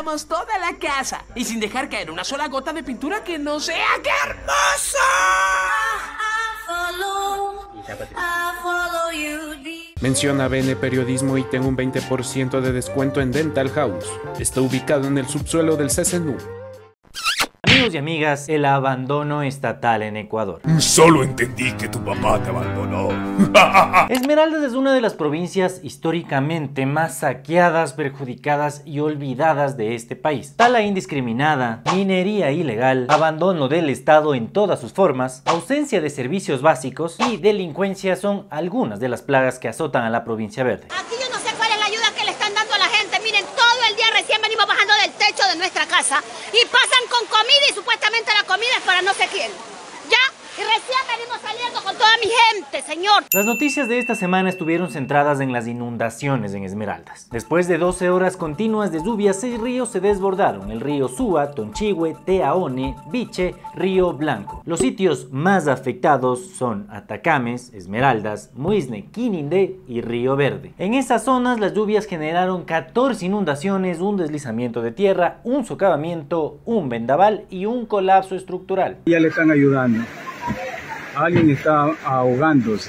pintamos toda la casa y sin dejar caer una sola gota de pintura que no sea. ¡Qué hermoso! Menciona BN Periodismo y tengo un 20% de descuento en Dental House. Está ubicado en el subsuelo del CCNU. Amigos y amigas, el abandono estatal en Ecuador. Solo entendí que tu papá te abandonó. Esmeraldas es una de las provincias históricamente más saqueadas, perjudicadas y olvidadas de este país. Tala indiscriminada, minería ilegal, abandono del Estado en todas sus formas, ausencia de servicios básicos y delincuencia son algunas de las plagas que azotan a la provincia verde. Aquí yo no sé cuál es la ayuda que le están dando a la gente. Miren, todo el día recién venimos bajando del techo de nuestra casa y pasan con comida y supuestamente la comida es para no sé quién. ¿Ya? Y recién venimos saliendo con toda mi gente, señor. Las noticias de esta semana estuvieron centradas en las inundaciones en Esmeraldas. Después de 12 horas continuas de lluvia, 6 ríos se desbordaron: el río Súa, Tonchihue, Teaone, Biche, Río Blanco. Los sitios más afectados son Atacames, Esmeraldas, Muisne, Quinindé y Río Verde. En esas zonas las lluvias generaron 14 inundaciones, un deslizamiento de tierra, un socavamiento, un vendaval y un colapso estructural. Ya le están ayudando. Alguien está ahogándose.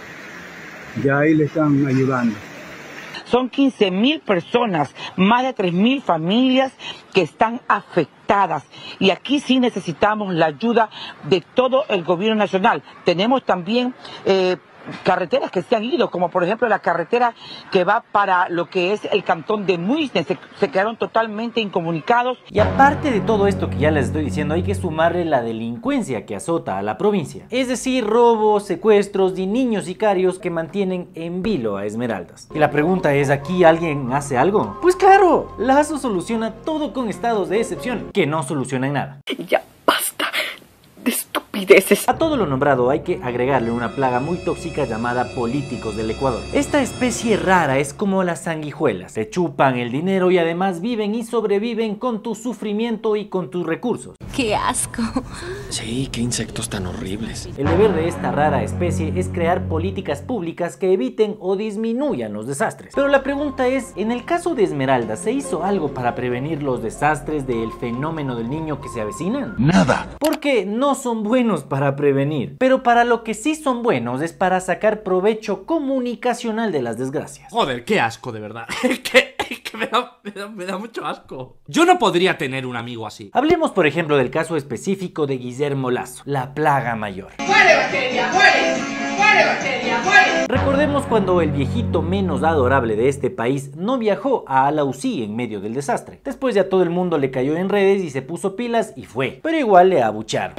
Ya ahí le están ayudando. Son 15.000 personas, más de 3.000 familias que están afectadas. Y aquí sí necesitamos la ayuda de todo el gobierno nacional. Tenemos también carreteras que se han ido, como por ejemplo la carretera que va para lo que es el cantón de Muisne, se quedaron totalmente incomunicados. Y aparte de todo esto que ya les estoy diciendo, hay que sumarle la delincuencia que azota a la provincia, es decir, robos, secuestros y niños sicarios que mantienen en vilo a Esmeraldas. Y la pregunta es, ¿aquí alguien hace algo? Pues claro, Lazo soluciona todo con estados de excepción que no solucionan nada. Ya basta de estupideces. A todo lo nombrado hay que agregarle una plaga muy tóxica llamada políticos del Ecuador. Esta especie rara es como las sanguijuelas, te chupan el dinero y además viven y sobreviven con tu sufrimiento y con tus recursos. ¡Qué asco! Sí, qué insectos tan horribles. El deber de esta rara especie es crear políticas públicas que eviten o disminuyan los desastres. Pero la pregunta es, en el caso de Esmeralda, ¿se hizo algo para prevenir los desastres del fenómeno del niño que se avecinan? Nada. Porque no son buenos para prevenir, pero para lo que sí son buenos es para sacar provecho comunicacional de las desgracias. Joder, qué asco, de verdad. que me da mucho asco. Yo no podría tener un amigo así. Hablemos, por ejemplo, del caso específico de Guillermo Lazo, la plaga mayor. ¡Muere, bacteria! ¡Muere! ¡Muere, bacteria! ¡Muere! Recordemos cuando el viejito menos adorable de este país no viajó a Alausí en medio del desastre. Después ya todo el mundo le cayó en redes y se puso pilas y fue, pero igual le abucharon.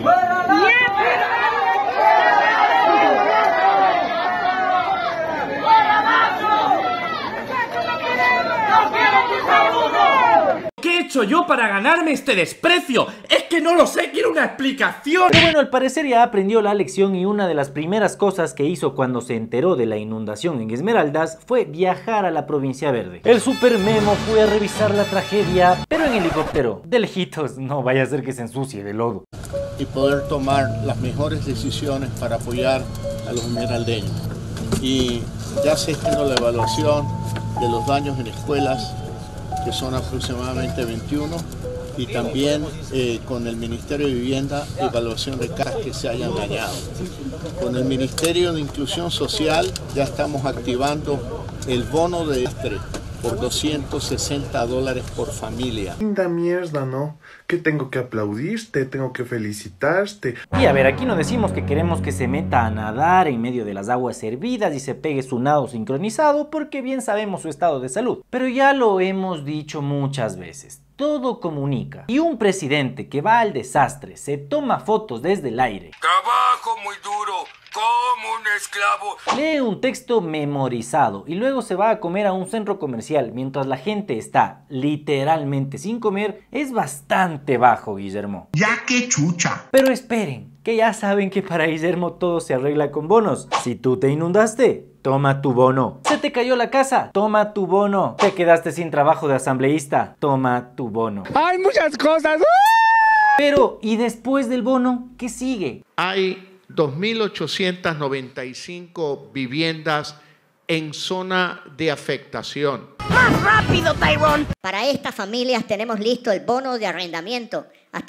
¿Qué he hecho yo para ganarme este desprecio? Es que no lo sé, quiero una explicación. Pero bueno, al parecer ya aprendió la lección y una de las primeras cosas que hizo cuando se enteró de la inundación en Esmeraldas fue viajar a la provincia verde. El super Memo fue a revisar la tragedia, pero en helicóptero, de lejitos, no vaya a ser que se ensucie de lodo. Y poder tomar las mejores decisiones para apoyar a los esmeraldeños. Y ya se está haciendo la evaluación de los daños en escuelas, que son aproximadamente 21, y también con el Ministerio de Vivienda, evaluación de casas que se hayan dañado. Con el Ministerio de Inclusión Social ya estamos activando el bono de desastre por $260 por familia. Linda mierda, ¿no? Que tengo que aplaudirte, tengo que felicitarte. Y a ver, aquí no decimos que queremos que se meta a nadar en medio de las aguas hervidas y se pegue su nado sincronizado, porque bien sabemos su estado de salud. Pero ya lo hemos dicho muchas veces. Todo comunica. Y un presidente que va al desastre se toma fotos desde el aire. Trabajo muy duro, como un esclavo. Lee un texto memorizado y luego se va a comer a un centro comercial mientras la gente está literalmente sin comer. Es bastante bajo, Guillermo. Ya que chucha. Pero esperen, que ya saben que para Guillermo todo se arregla con bonos. Si tú te inundaste, toma tu bono. ¿Se te cayó la casa? Toma tu bono. ¿Te quedaste sin trabajo de asambleísta? Toma tu bono. ¡Hay muchas cosas! Pero, ¿y después del bono? ¿Qué sigue? Hay 2.895 viviendas en zona de afectación. ¡Más rápido, Tyrone! Para estas familias tenemos listo el bono de arrendamiento hasta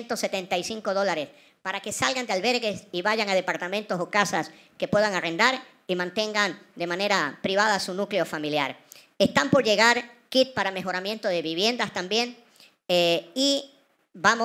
$675 para que salgan de albergues y vayan a departamentos o casas que puedan arrendar y mantengan de manera privada su núcleo familiar. Están por llegar kits para mejoramiento de viviendas también y van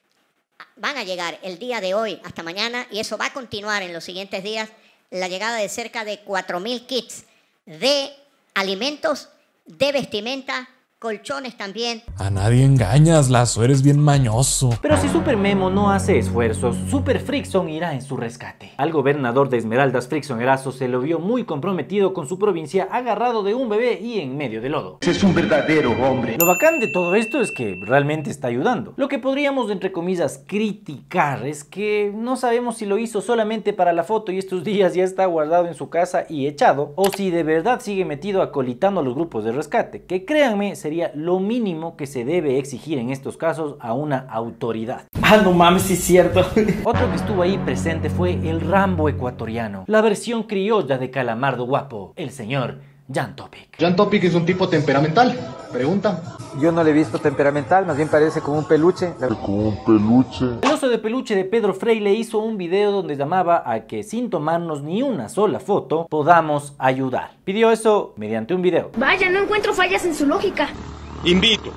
a llegar el día de hoy hasta mañana y eso va a continuar en los siguientes días, la llegada de cerca de 4.000 kits de alimentos, de vestimenta, colchones también. A nadie engañas, Lazo, eres bien mañoso. Pero si Super Memo no hace esfuerzos, Super Frickson irá en su rescate. Al gobernador de Esmeraldas, Frickson Erazo, se lo vio muy comprometido con su provincia, agarrado de un bebé y en medio de lodo. Es un verdadero hombre. Lo bacán de todo esto es que realmente está ayudando. Lo que podríamos, entre comillas, criticar es que no sabemos si lo hizo solamente para la foto y estos días ya está guardado en su casa y echado, o si de verdad sigue metido acolitando a los grupos de rescate, que créanme, sería lo mínimo que se debe exigir en estos casos a una autoridad. Ah, no mames, sí es cierto. Otro que estuvo ahí presente fue el Rambo ecuatoriano, la versión criolla de Calamardo Guapo, el señor Jan Topic. Jan Topic es un tipo temperamental, pregunta. Yo no le he visto temperamental, más bien parece como un peluche. Como un peluche. El oso de peluche de Pedro Freile hizo un video donde llamaba a que sin tomarnos ni una sola foto podamos ayudar. Pidió eso mediante un video. Vaya, no encuentro fallas en su lógica. Invito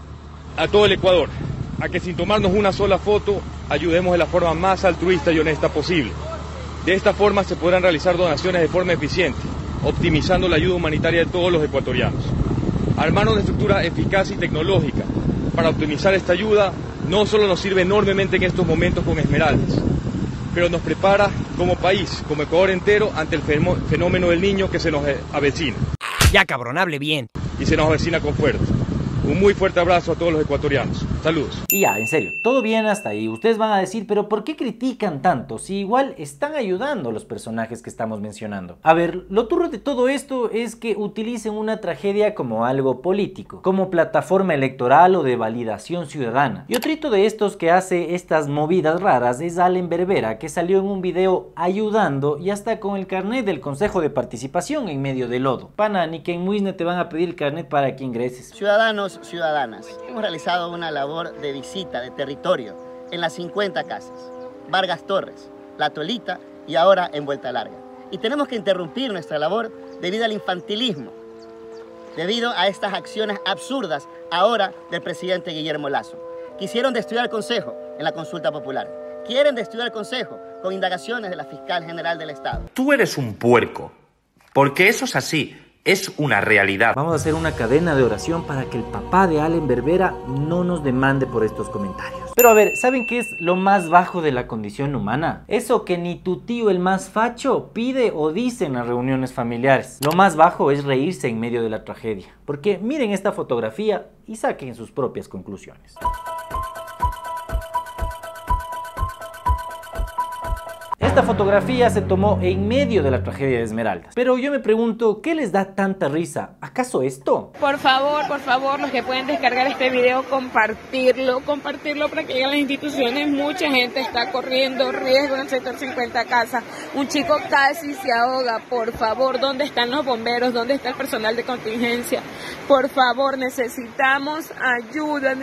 a todo el Ecuador a que sin tomarnos una sola foto ayudemos de la forma más altruista y honesta posible. De esta forma se podrán realizar donaciones de forma eficiente, optimizando la ayuda humanitaria de todos los ecuatorianos. Armar una estructura eficaz y tecnológica para optimizar esta ayuda no solo nos sirve enormemente en estos momentos con Esmeraldas, pero nos prepara como país, como Ecuador entero, ante el fenómeno del niño que se nos avecina. Ya cabrón, hable bien. Y se nos avecina con fuerza. Un muy fuerte abrazo a todos los ecuatorianos. Saludos. Y ya, en serio, todo bien hasta ahí. Ustedes van a decir, pero ¿por qué critican tanto? Si igual están ayudando a los personajes que estamos mencionando. A ver, lo turro de todo esto es que utilicen una tragedia como algo político, como plataforma electoral o de validación ciudadana. Y otrito de estos que hace estas movidas raras es Allen Berbera, que salió en un video ayudando y hasta con el carnet del Consejo de Participación en medio de lodo. Pana, ni que en Muisne te van a pedir el carnet para que ingreses. Ciudadanos, ciudadanas, hemos realizado una labor de visita de territorio en las 50 casas, Vargas Torres, La Tolita y ahora en Vuelta Larga. Y tenemos que interrumpir nuestra labor debido al infantilismo, debido a estas acciones absurdas ahora del presidente Guillermo Lasso. Quisieron destruir al Consejo en la consulta popular, quieren destruir al Consejo con indagaciones de la Fiscal General del Estado. Tú eres un puerco, porque eso es así. Es una realidad. Vamos a hacer una cadena de oración para que el papá de Allen Berbera no nos demande por estos comentarios. Pero a ver, ¿saben qué es lo más bajo de la condición humana? Eso que ni tu tío el más facho pide o dice en las reuniones familiares. Lo más bajo es reírse en medio de la tragedia. Porque miren esta fotografía y saquen sus propias conclusiones. Esta fotografía se tomó en medio de la tragedia de Esmeraldas. Pero yo me pregunto, ¿qué les da tanta risa? ¿Acaso esto? Por favor, los que pueden descargar este video, compartirlo para que lleguen a las instituciones. Mucha gente está corriendo riesgo en el sector 50 Casas. Un chico casi se ahoga. Por favor, ¿dónde están los bomberos? ¿Dónde está el personal de contingencia? Por favor, necesitamos ayuda.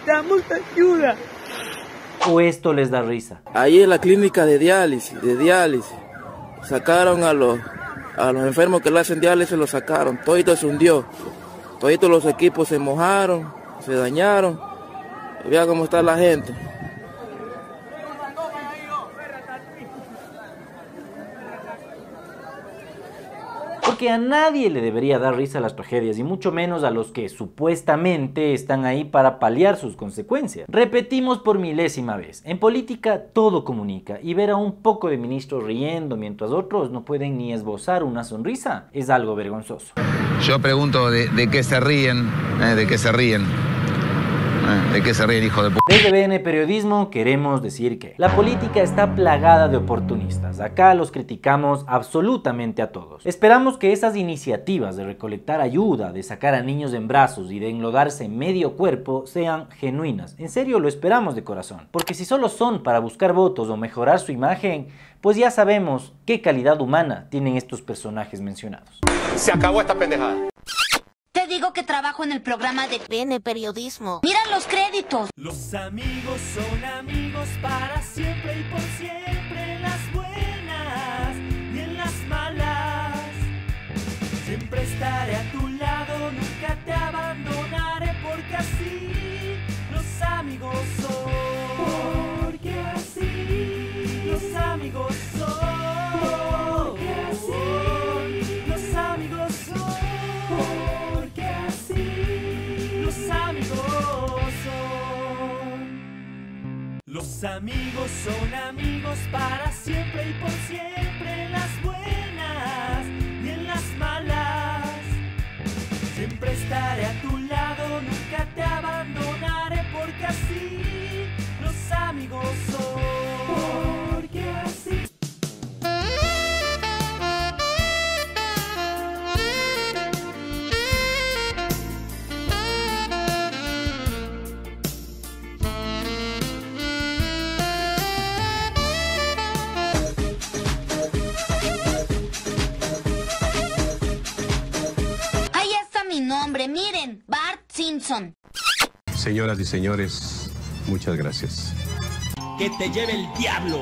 ¿O esto les da risa? Ahí en la clínica de diálisis, sacaron a los enfermos que le hacen diálisis, los sacaron, todito se hundió, toditos los equipos se mojaron, se dañaron, y vea cómo está la gente. Porque a nadie le debería dar risa a las tragedias y mucho menos a los que supuestamente están ahí para paliar sus consecuencias. Repetimos por milésima vez, en política todo comunica y ver a un poco de ministros riendo mientras otros no pueden ni esbozar una sonrisa es algo vergonzoso. Yo pregunto de qué se ríen, ¿De qué se ríe el hijo de puta? Desde BN Periodismo queremos decir que la política está plagada de oportunistas. Acá los criticamos absolutamente a todos. Esperamos que esas iniciativas de recolectar ayuda, de sacar a niños en brazos y de enlodarse medio cuerpo sean genuinas. En serio, lo esperamos de corazón. Porque si solo son para buscar votos o mejorar su imagen, pues ya sabemos qué calidad humana tienen estos personajes mencionados. Se acabó esta pendejada. Te digo que trabajo en el programa de BN Periodismo. ¡Mira los créditos! Los amigos son amigos para siempre y por siempre, en las buenas y en las malas. Siempre estaré a tu lado, nunca te abandonaré, porque así los amigos son. Porque así los amigos son. Porque así los amigos son. Los amigos son amigos para siempre y por siempre, en las buenas y en las malas. Siempre estaré a tu lado, nunca te abandonaré, porque así los amigos son. Porque así. Miren, Bart Simpson. Señoras y señores, muchas gracias. Que te lleve el diablo.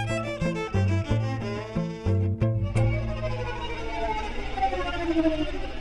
Thank you.